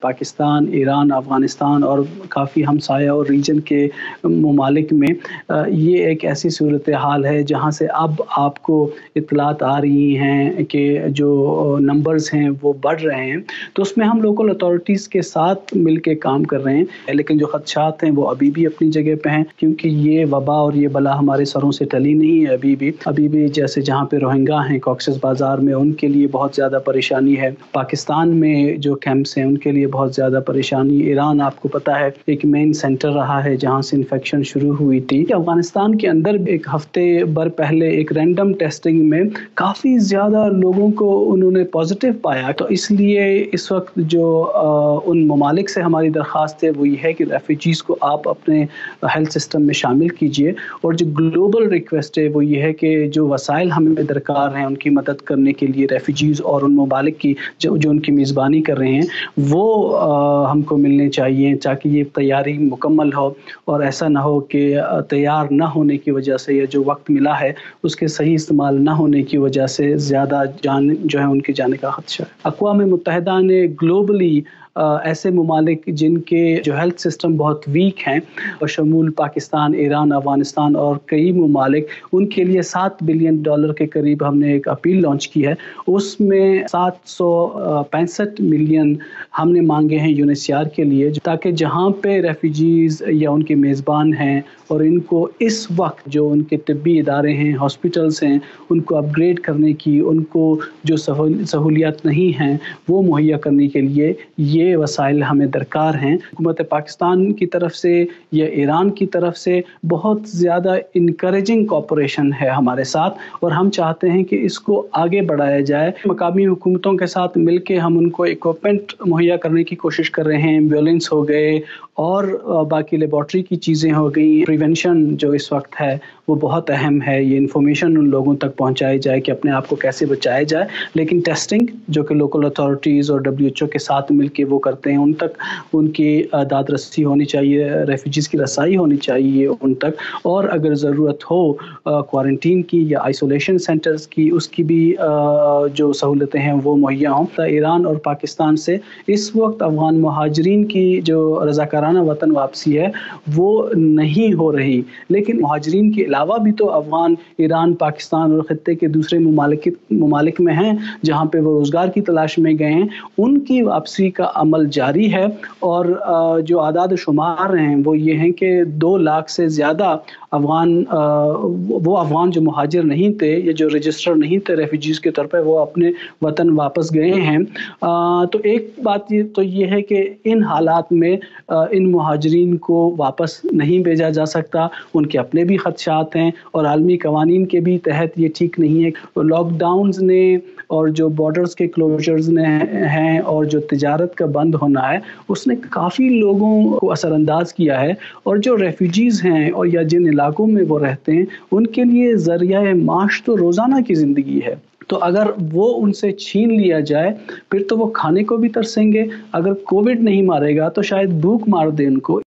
پاکستان، ایران، افغانستان اور کافی ہمسایہ اور ریجن کے ممالک میں یہ ایک ایسی صورتحال ہے جہاں سے اب آپ کو اطلاعات آ رہی ہیں کہ جو نمبرز ہیں وہ بڑھ رہے ہیں، تو اس میں ہم لوکل اتھارٹیز کے ساتھ مل کے کام کر رہے ہیں، لیکن جو خدشات ہیں وہ ابھی بھی اپنی جگہ پہ ہیں، کیونکہ یہ وبا اور یہ بلا ہمارے سروں سے ٹلی نہیں ہے ابھی بھی جیسے جہاں پہ روہنگا ہیں کاکسس بازار میں، ان کے لیے بہت زیادہ پریشانی ہے، پاکستان میں جو کیمپس ہیں ان کے لیے بہت زیادہ پریشانی، ایران آپ کو پتا ہے ایک مین سینٹر رہا ہے جہاں سے انفیکشن شروع ہوئی تھی، افغانستان کے اندر ایک ہفتے بھر پہلے ایک رینڈم ٹیسٹنگ میں کافی زیادہ لوگوں کو انہوں نے پازیٹیو پایا، تو اس لیے اس وقت جو ان ممالک سے ہماری درخواست ہے وہ یہ ہے کہ ریفیوجیز کو آپ اپنے ہیلتھ سسٹم میں شامل کیجئے، اور جو گلوبل ریکویسٹ ہے وہ یہ ہے کہ جو وسائل ہمیں درکار ہیں ان کی مدد کرنے کے لیے ریفیوجیز اور ان ممالک کی جو ان کی میزبانی کر رہے ہیں وہ ہم کو ملنے چاہیے، تاکہ یہ تیاری مکمل ہو اور ایسا نہ ہو کہ تیار نہ ہونے کی وجہ سے یا جو وقت ملا ہے اس کے صحیح استعمال نہ ہونے کی وجہ سے زیادہ جان جو ہے ان کے جانے کا خدشہ ہے۔ اقوام متحدہ نے گلوبلی ایسے ممالک جن کے جو ہیلتھ سسٹم بہت ویک ہیں، بشمول پاکستان، ایران، افغانستان اور کئی ممالک، ان کے لیے $7 بلین کے قریب ہم نے ایک اپیل لانچ کی ہے، اس میں 765 ملین ہم نے مانگے ہیں UNHCR کے لیے، تاکہ جہاں پہ ریفیوجیز یا ان کے میزبان ہیں اور ان کو اس وقت جو ان کے طبی ادارے ہیں، ہاسپٹلز ہیں، ان کو اپ گریڈ کرنے کی، ان کو جو سہولیات نہیں ہیں وہ مہیا کرنے کے لیے یہ وسائل ہمیں درکار ہیں۔ حکومت پاکستان کی طرف سے یا ایران کی طرف سے بہت زیادہ انکریجنگ کوآپریشن ہے ہمارے ساتھ، اور ہم چاہتے ہیں کہ اس کو آگے بڑھایا جائے۔ مقامی حکومتوں کے ساتھ مل کے ہم ان کو اکوپمنٹ مہیا کرنے کی کوشش کر رہے ہیں، ایمبولینس ہو گئے اور باقی لیبارٹری کی چیزیں ہو گئی، پریونشن جو اس وقت ہے وہ بہت اہم ہے، یہ انفارمیشن ان لوگوں تک پہنچائی جائے کہ اپنے آپ کو کیسے بچایا جائے، لیکن ٹیسٹنگ جو کہ لوکل اتھارٹیز اور WHO کے ساتھ مل کے وہ کرتے ہیں، ان تک ان کی داد رسی ہونی چاہیے، ریفیوجیز کی رسائی ہونی چاہیے ان تک، اور اگر ضرورت ہو کوارنٹین کی یا آئسولیشن سینٹرز کی، اس کی بھی جو سہولتیں ہیں وہ مہیا ہوں۔ ایران اور پاکستان سے اس وقت افغان مہاجرین کی جو رضاکارانہ وطن واپسی ہے وہ نہیں ہو رہی، لیکن مہاجرین کے علاوہ بھی تو افغان ایران، پاکستان اور خطے کے دوسرے ممالک میں ہیں جہاں پہ وہ روزگار کی تلاش میں گئے ہیں، ان کی واپسی کا عمل جاری ہے، اور جو اعداد و شمار ہیں وہ یہ ہیں کہ 2 لاکھ سے زیادہ افغان جو مہاجر نہیں تھے یا جو رجسٹر نہیں تھے ریفیوجیز کے طور پہ، وہ اپنے وطن واپس گئے ہیں۔ تو ایک بات یہ ہے کہ ان حالات میں ان مہاجرین کو واپس نہیں بھیجا جا سکتا، ان کے اپنے بھی خدشات ہیں اور عالمی قوانین کے بھی تحت یہ ٹھیک نہیں ہے۔ لاک ڈاؤنز نے اور جو بارڈرز کے کلوزرز ہیں اور جو تجارت کا بند ہونا ہے، اس نے کافی لوگوں کو اثر انداز کیا ہے، اور جو ریفیوجیز ہیں اور یا جن علاقوں میں وہ رہتے ہیں ان کے لیے ذریعہ معاش تو روزانہ کی زندگی ہے، تو اگر وہ ان سے چھین لیا جائے پھر تو وہ کھانے کو بھی ترسیں گے، اگر کووڈ نہیں مارے گا تو شاید بھوک مار دے ان کو۔